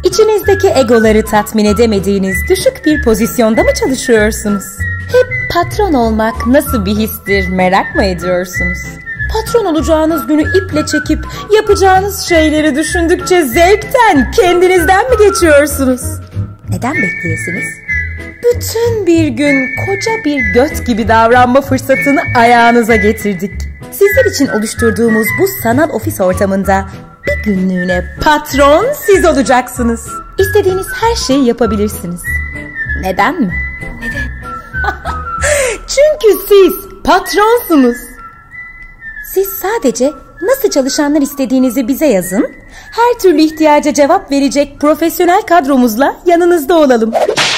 İçinizdeki egoları tatmin edemediğiniz düşük bir pozisyonda mı çalışıyorsunuz? Hep patron olmak nasıl bir histir merak mı ediyorsunuz? Patron olacağınız günü iple çekip yapacağınız şeyleri düşündükçe zevkten, kendinizden mi geçiyorsunuz? Neden bekleyesiniz? Bütün bir gün koca bir göt gibi davranma fırsatını ayağınıza getirdik. Sizler için oluşturduğumuz bu sanal ofis ortamında bir günlüğüne patron siz olacaksınız. İstediğiniz her şeyi yapabilirsiniz. Neden mi? Neden? Çünkü siz patronsunuz. Siz sadece nasıl çalışanlar istediğinizi bize yazın. Her türlü ihtiyaca cevap verecek profesyonel kadromuzla yanınızda olalım.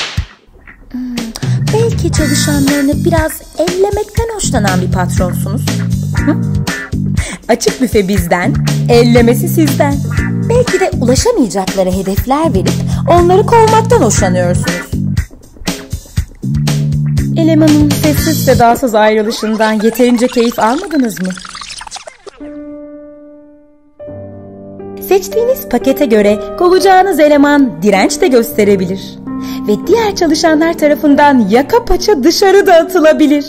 Belki çalışanlarını biraz ellemekten hoşlanan bir patronsunuz. Hı? Açık büfe bizden, ellemesi sizden. Belki de ulaşamayacakları hedefler verip onları kovmaktan hoşlanıyorsunuz. Elemanın sessiz sedasız ayrılışından yeterince keyif almadınız mı? Seçtiğiniz pakete göre kovacağınız eleman direnç de gösterebilir. Ve diğer çalışanlar tarafından yaka paça dışarıda atılabilir.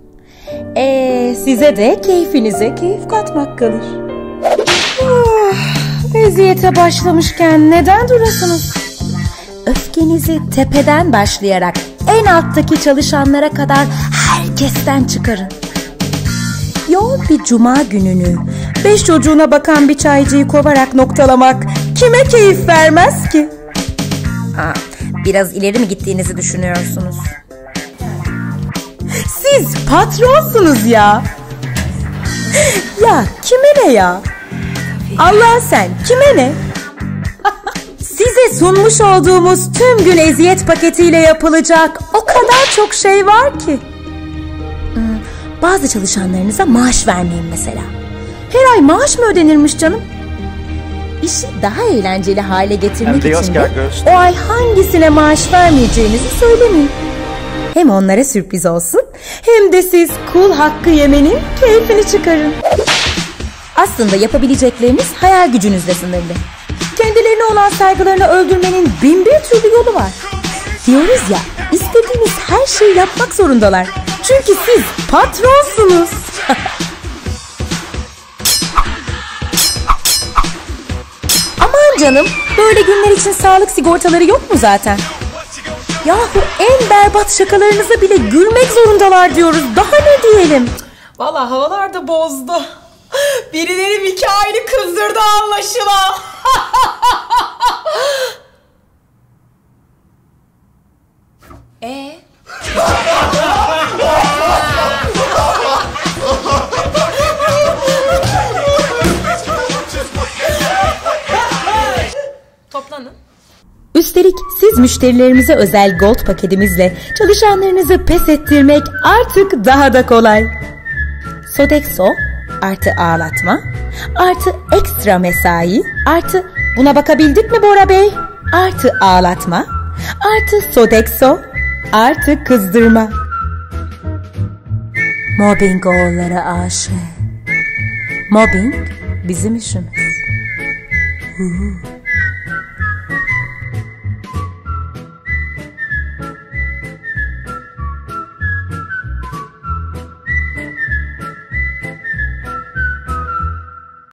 Size de keyfinize keyif katmak kalır. Eziyete başlamışken neden durasınız? Öfkenizi tepeden başlayarak en alttaki çalışanlara kadar herkesten çıkarın. Yoğun bir cuma gününü 5 çocuğuna bakan bir çaycıyı kovarak noktalamak kime keyif vermez ki? Biraz ileri mi gittiğinizi düşünüyorsunuz? Siz patronsunuz ya. Ya kime ne ya? Allah sen kime ne? Size sunmuş olduğumuz tüm gün eziyet paketiyle yapılacak o kadar çok şey var ki. Bazı çalışanlarınıza maaş vermeyin mesela. Her ay maaş mı ödenirmiş canım? İşi daha eğlenceli hale getirmek için de o ay hangisine maaş vermeyeceğinizi söylemeyin. Hem onlara sürpriz olsun hem de siz kul hakkı yemenin keyfini çıkarın. Aslında yapabilecekleriniz hayal gücünüzle sınırlı. Kendilerine olan saygılarını öldürmenin bin bir türlü yolu var. Diyoruz ya, istediğiniz her şeyi yapmak zorundalar. Çünkü siz patronsunuz. Aman canım, böyle günler için sağlık sigortaları yok mu zaten? Yahu en berbat şakalarınıza bile gülmek zorundalar diyoruz. Daha ne diyelim? Vallahi havalar da bozdu. Birileri Mikail'i kızdırdı anlaşılan. Toplanın. Üstelik siz müşterilerimize özel Gold paketimizle çalışanlarınızı pes ettirmek artık daha da kolay. Sodexo artı ağlatma artı ekstra mesai artı buna bakabildik mi Bora Bey? Artı ağlatma artı Sodexo artı kızdırma. Mobbing oğulları aşık. Mobbing bizim işimiz.